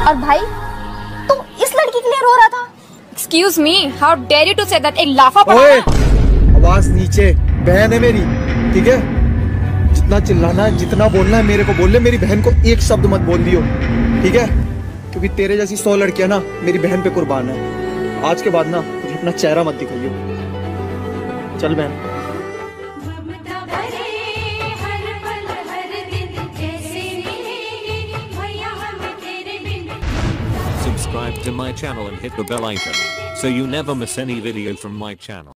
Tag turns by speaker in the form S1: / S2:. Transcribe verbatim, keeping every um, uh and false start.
S1: और भाई तुम इस लड़की के लिए रो रहा था?
S2: Excuse me, how dare you to say that? एक लाफा पड़ा।
S3: ओए, आवाज नीचे, बहन है मेरी, ठीक है? जितना चिल्लाना है, जितना बोलना है मेरे को बोल ले, मेरी बहन को एक शब्द मत बोल दियो, ठीक है? क्योंकि तेरे जैसी सौ लड़कियां ना मेरी बहन पे कुर्बान है। आज के बाद ना मुझे अपना चेहरा मत दिखाइयो। चल बहन।
S4: Subscribe to my channel and hit the bell icon so you never miss any video from my channel.